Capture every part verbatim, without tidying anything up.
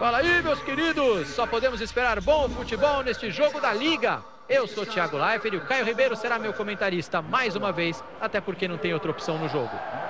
Fala aí, meus queridos! Só podemos esperar bom futebol neste jogo da Liga. Eu sou Thiago Leifert e o Caio Ribeiro será meu comentarista mais uma vez, até porque não tem outra opção no jogo.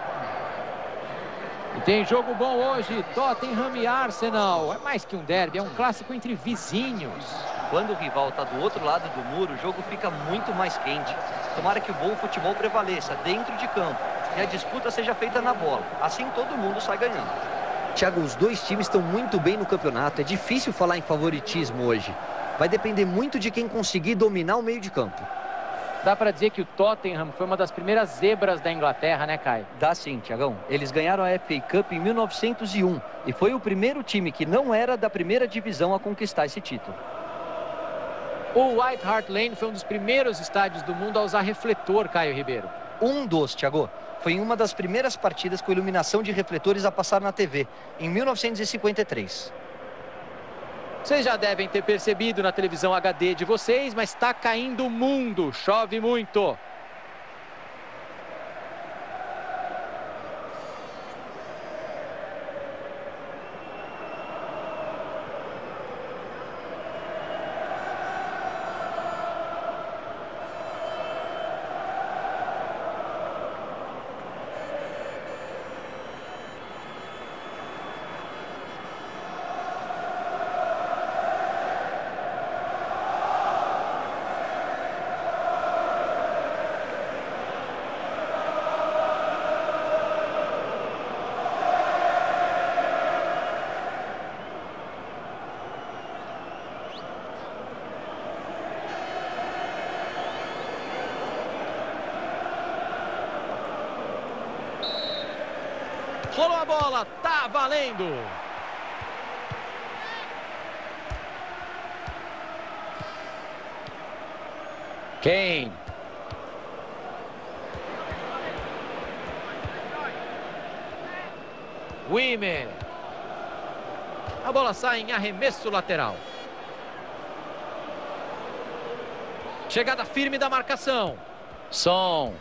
E tem jogo bom hoje, Tottenham e Arsenal. É mais que um derby, é um clássico entre vizinhos. Quando o rival está do outro lado do muro, o jogo fica muito mais quente. Tomara que o bom futebol prevaleça dentro de campo e a disputa seja feita na bola. Assim todo mundo sai ganhando. Thiago, os dois times estão muito bem no campeonato. É difícil falar em favoritismo hoje. Vai depender muito de quem conseguir dominar o meio de campo. Dá pra dizer que o Tottenham foi uma das primeiras zebras da Inglaterra, né, Caio? Dá sim, Thiagão. Eles ganharam a F A Cup em mil novecentos e um e foi o primeiro time que não era da primeira divisão a conquistar esse título. O White Hart Lane foi um dos primeiros estádios do mundo a usar refletor, Caio Ribeiro. Um dos, Thiago. Foi em uma das primeiras partidas com iluminação de refletores a passar na T V, em mil novecentos e cinquenta e três. Vocês já devem ter percebido na televisão H D de vocês, mas está caindo o mundo, chove muito. Rolou a bola, tá valendo! Kane. Wimmer. A bola sai em arremesso lateral. Chegada firme da marcação. Son.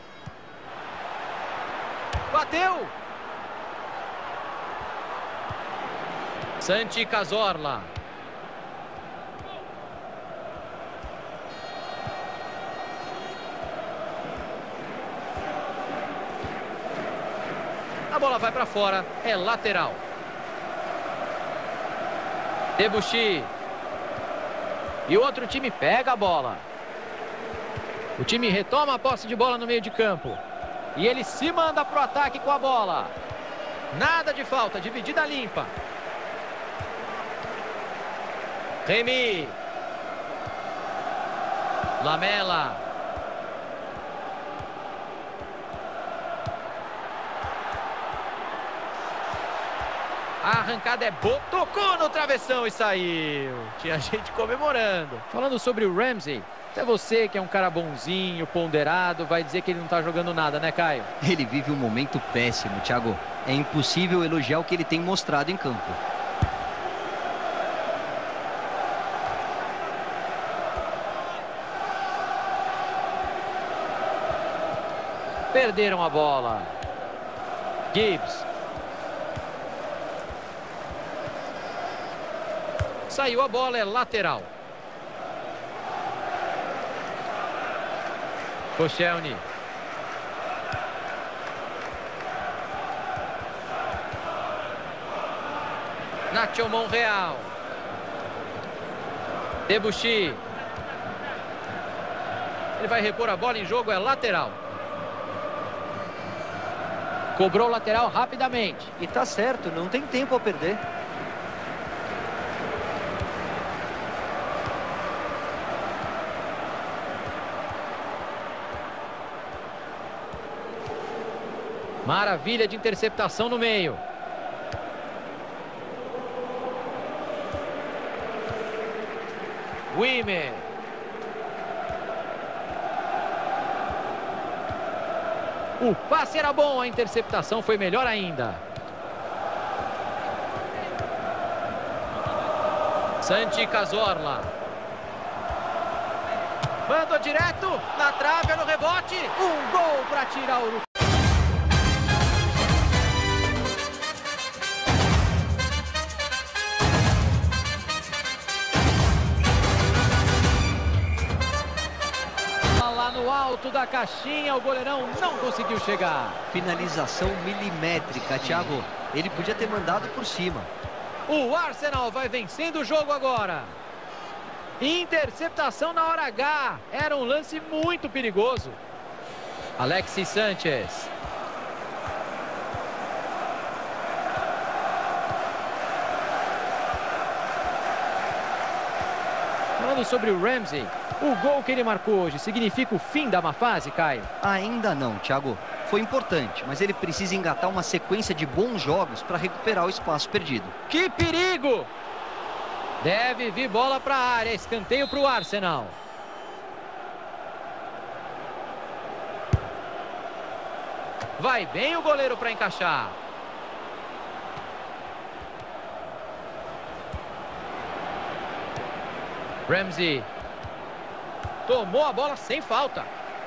Bateu! Santi Cazorla. A bola vai para fora, é lateral. Debuchy. E o outro time pega a bola. O time retoma a posse de bola no meio de campo. E ele se manda para o ataque com a bola. Nada de falta, dividida limpa. Remy. Lamela. A arrancada é boa. Tocou no travessão e saiu. Tinha gente comemorando. Falando sobre o Ramsey, até você que é um cara bonzinho, ponderado, vai dizer que ele não tá jogando nada, né, Caio? Ele vive um momento péssimo, Thiago. É impossível elogiar o que ele tem mostrado em campo. Perderam a bola. Gibbs. Saiu a bola, é lateral. Koscielny. Nacho Monreal. Debuchy. Ele vai repor a bola em jogo, é lateral. Cobrou o lateral rapidamente. E tá certo, não tem tempo a perder. Maravilha de interceptação no meio. Wimmer. O passe era bom, a interceptação foi melhor ainda. Santi Cazorla. Mandou direto, na trave, no rebote. Um gol para tirar o... no alto da caixinha, o goleirão não conseguiu chegar. Finalização milimétrica, Thiago. Ele podia ter mandado por cima. O Arsenal vai vencendo o jogo agora. Interceptação na hora H. Era um lance muito perigoso. Alexis Sanchez. Falando sobre o Ramsey, o gol que ele marcou hoje significa o fim da má fase, Caio? Ainda não, Thiago. Foi importante, mas ele precisa engatar uma sequência de bons jogos para recuperar o espaço perdido. Que perigo! Deve vir bola para a área, escanteio para o Arsenal. Vai bem o goleiro para encaixar. Ramsey. Tomou a bola sem falta.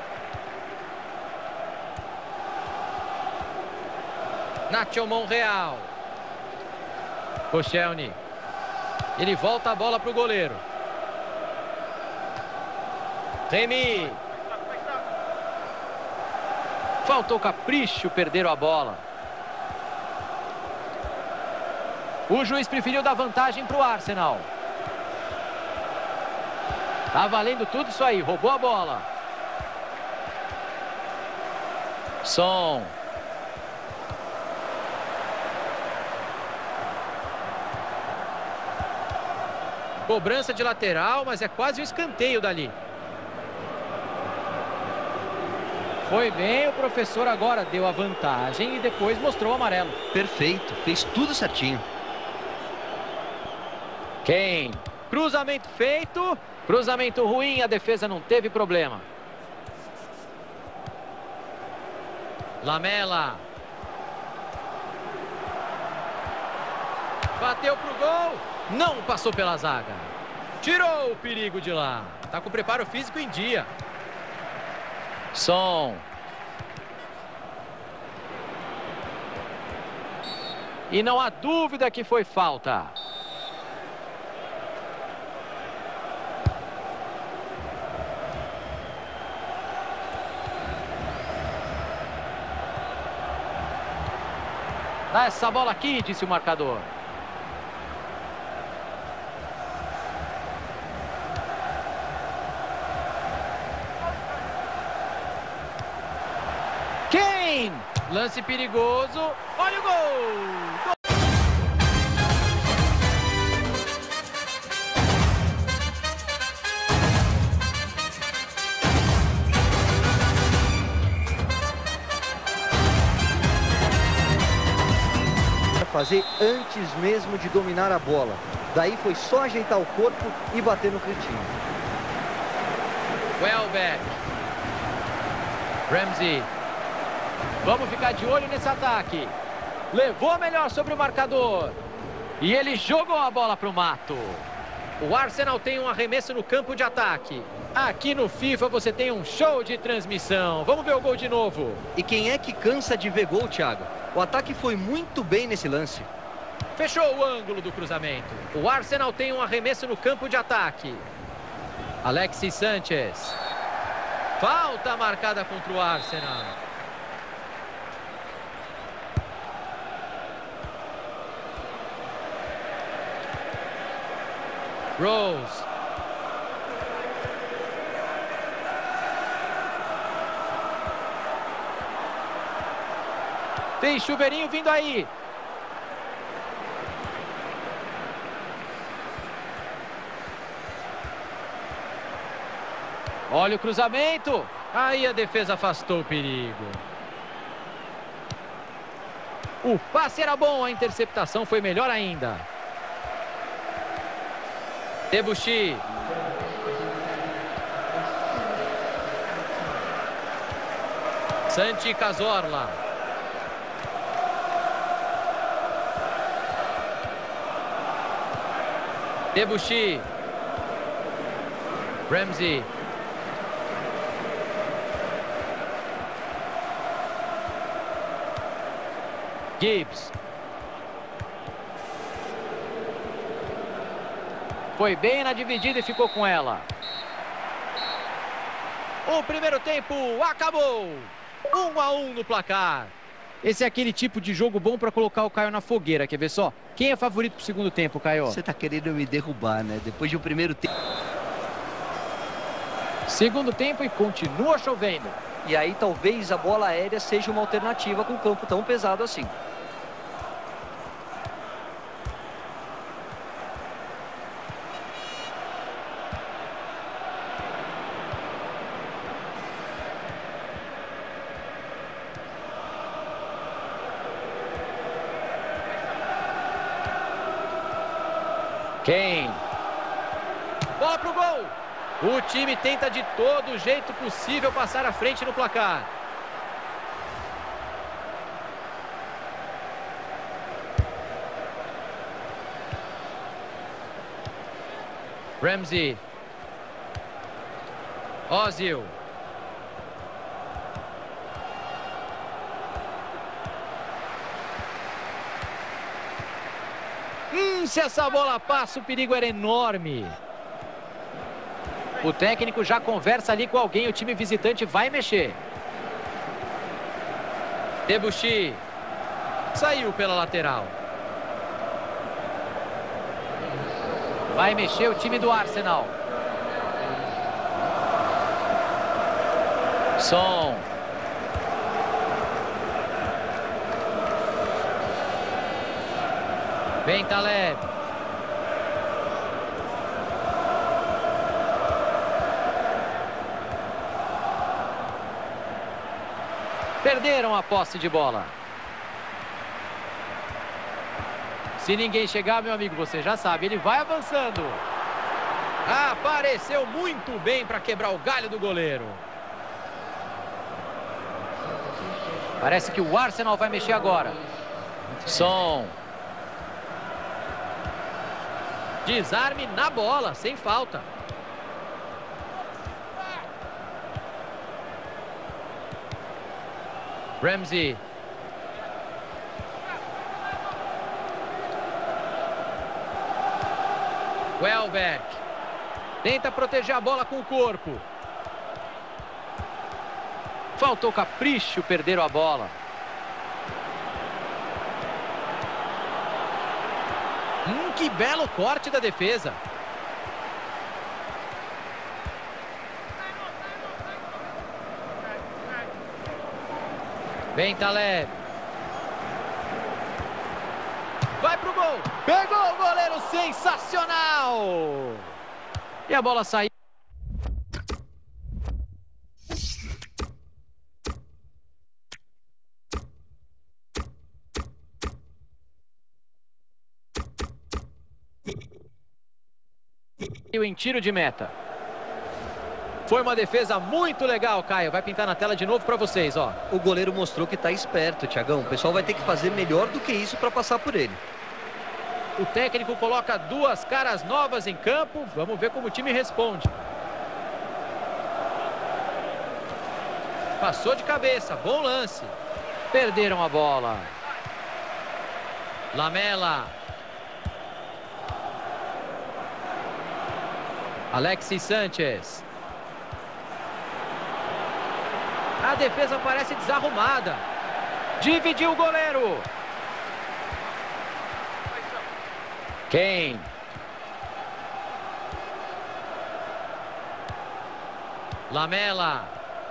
Nacho Monreal. Koscielny. Ele volta a bola para o goleiro. Remy. Faltou capricho, perderam a bola. O juiz preferiu dar vantagem para o Arsenal. Tá valendo tudo isso aí, roubou a bola. Son. Cobrança de lateral, mas é quase um escanteio dali. Foi bem, o professor agora deu a vantagem e depois mostrou o amarelo. Perfeito, fez tudo certinho. Kane. Cruzamento feito. Cruzamento ruim, a defesa não teve problema. Lamela. Bateu pro gol. Não passou pela zaga. Tirou o perigo de lá. Tá com o preparo físico em dia. Son. E não há dúvida que foi falta. Dá essa bola aqui, disse o marcador. Kane! Lance perigoso. Olha o gol! Fazer antes mesmo de dominar a bola. Daí foi só ajeitar o corpo e bater no cantinho. Welbeck. Ramsey. Vamos ficar de olho nesse ataque. Levou a melhor sobre o marcador. E ele jogou a bola para o mato. O Arsenal tem um arremesso no campo de ataque. Aqui no FIFA você tem um show de transmissão. Vamos ver o gol de novo. E quem é que cansa de ver gol, Thiago? O ataque foi muito bem nesse lance. Fechou o ângulo do cruzamento. O Arsenal tem um arremesso no campo de ataque. Alexis Sanchez. Falta marcada contra o Arsenal. Rose. Tem chuveirinho vindo aí. Olha o cruzamento. Aí a defesa afastou o perigo. O passe era bom, a interceptação foi melhor ainda. Debuchy. Santi Cazorla. Debuchy. Ramsey. Gibbs. Foi bem na dividida e ficou com ela. O primeiro tempo acabou. Um a um no placar. Esse é aquele tipo de jogo bom para colocar o Caio na fogueira. Quer ver só? Quem é favorito pro segundo tempo, Caio? Você tá querendo me derrubar, né? Depois de um primeiro tempo. Segundo tempo e continua chovendo. E aí talvez a bola aérea seja uma alternativa com um campo tão pesado assim. Kane. Bola pro gol. O time tenta de todo jeito possível passar à frente no placar. Ramsey. Ozil. Hum, se essa bola passa, o perigo era enorme. O técnico já conversa ali com alguém, o time visitante vai mexer. Debuchy. Saiu pela lateral. Vai mexer o time do Arsenal. Son. Vem Taleb. Perderam a posse de bola. Se ninguém chegar, meu amigo, você já sabe, ele vai avançando. Apareceu muito bem para quebrar o galho do goleiro. Parece que o Arsenal vai mexer agora. Son. Desarme na bola, sem falta. Ramsey. Welbeck. Tenta proteger a bola com o corpo. Faltou capricho, perderam a bola. Hum, que belo corte da defesa. Vem Taleb. Vai pro gol. Pegou o goleiro, sensacional. E a bola saiu. Em tiro de meta. Foi uma defesa muito legal, Caio. Vai pintar na tela de novo para vocês, ó. O goleiro mostrou que tá esperto, Thiagão. O pessoal vai ter que fazer melhor do que isso para passar por ele. O técnico coloca duas caras novas em campo. Vamos ver como o time responde. Passou de cabeça, bom lance. Perderam a bola. Lamela. Alexis Sanchez. A defesa parece desarrumada. Dividiu o goleiro. Kane. Lamela.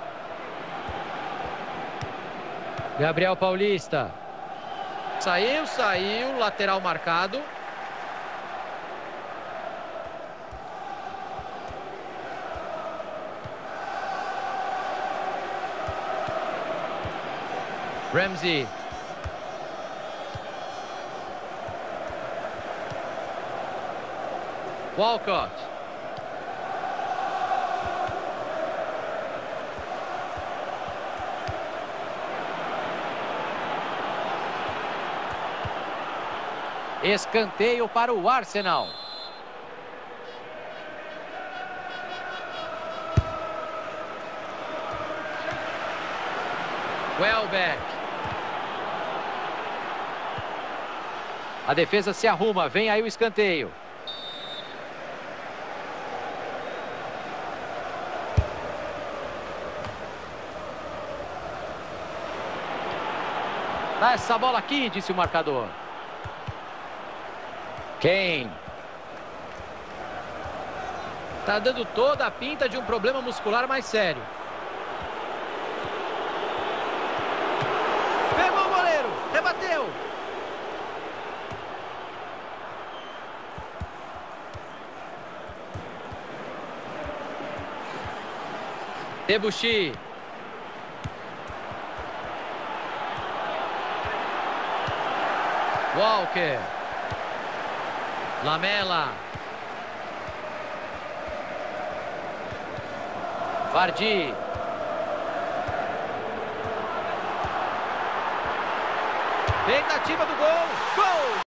Gabriel Paulista. Saiu, saiu. Lateral marcado. Ramsey. Walcott. Escanteio para o Arsenal. Welbeck. A defesa se arruma, vem aí o escanteio. Dá essa bola aqui, disse o marcador. Kane. Tá dando toda a pinta de um problema muscular mais sério. Pegou o goleiro, rebateu. Debuchy. Walker. Lamela. Vardy. Tentativa do gol. Gol!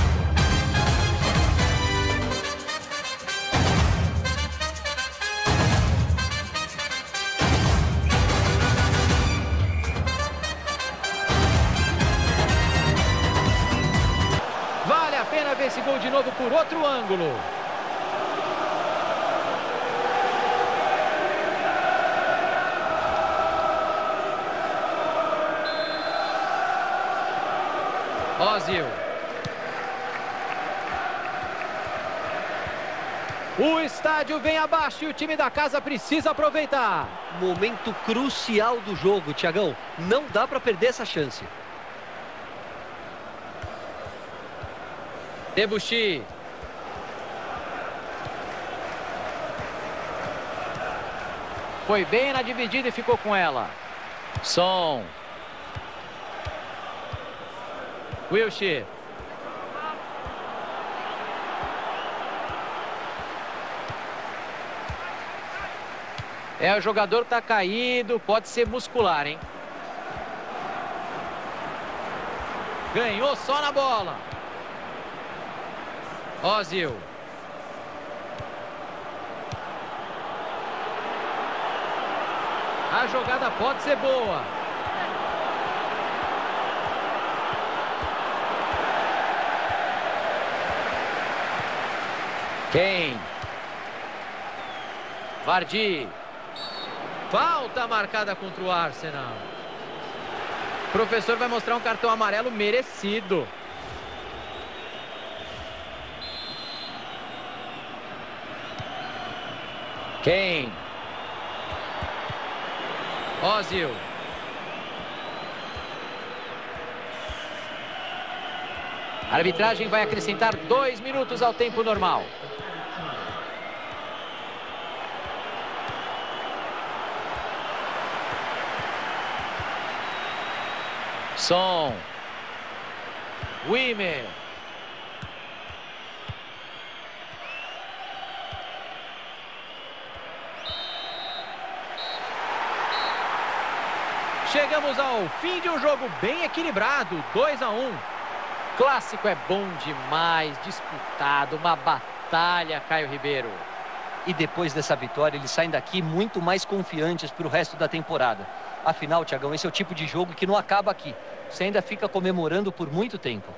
Vale a pena ver esse gol de novo por outro ângulo. Ozil. O estádio vem abaixo e o time da casa precisa aproveitar. Momento crucial do jogo, Thiagão. Não dá para perder essa chance. Debuchy. Foi bem na dividida e ficou com ela. Son. Wilshere. É, o jogador tá caído, pode ser muscular, hein? Ganhou só na bola. Ozil. A jogada pode ser boa. Kane. Vardy. Falta marcada contra o Arsenal. O professor vai mostrar um cartão amarelo merecido. Kane. Ozil. A arbitragem vai acrescentar dois minutos ao tempo normal. Son. Wimmer. Chegamos ao fim de um jogo bem equilibrado, dois a um. Clássico é bom demais, disputado, uma batalha, Caio Ribeiro. E depois dessa vitória, eles saem daqui muito mais confiantes para o resto da temporada. Afinal, Thiagão, esse é o tipo de jogo que não acaba aqui. Você ainda fica comemorando por muito tempo.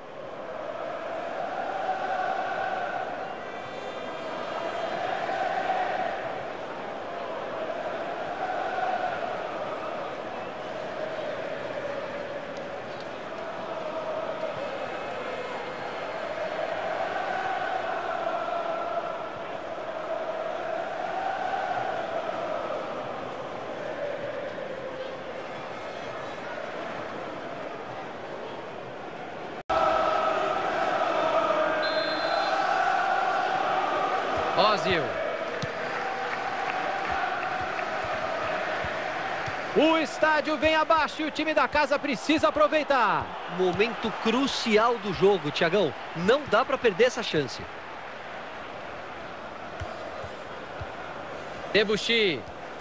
Ozil. O estádio vem abaixo e o time da casa precisa aproveitar. Momento crucial do jogo, Thiagão. Não dá para perder essa chance. Debuchy.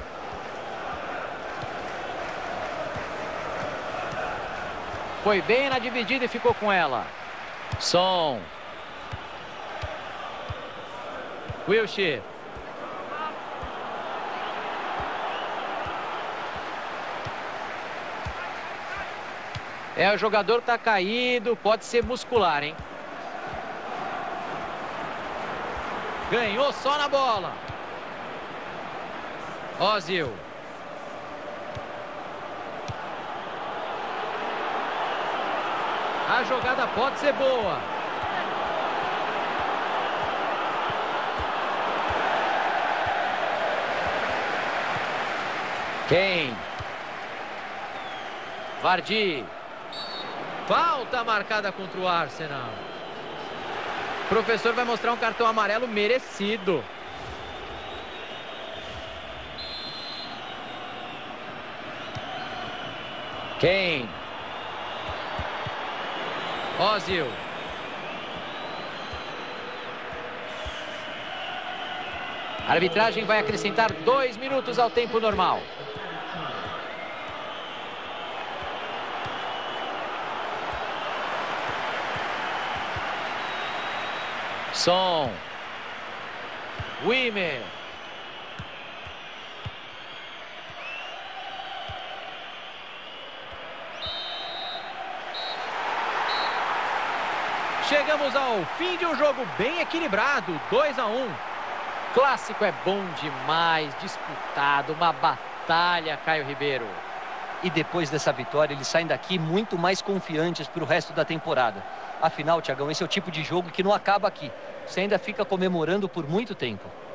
Foi bem na dividida e ficou com ela. Son. Wilshere. É, o jogador tá caído, pode ser muscular, hein? Ganhou só na bola. Ozil. A jogada pode ser boa. Quem? Vardy. Falta marcada contra o Arsenal. O professor vai mostrar um cartão amarelo merecido. Quem? Ozil. A arbitragem vai acrescentar dois minutos ao tempo normal. Son. Wimmer. Chegamos ao fim de um jogo bem equilibrado, dois a um. Clássico é bom demais, disputado, uma batalha, Caio Ribeiro. E depois dessa vitória, eles saem daqui muito mais confiantes para o resto da temporada. Afinal, Thiagão, esse é o tipo de jogo que não acaba aqui. Você ainda fica comemorando por muito tempo.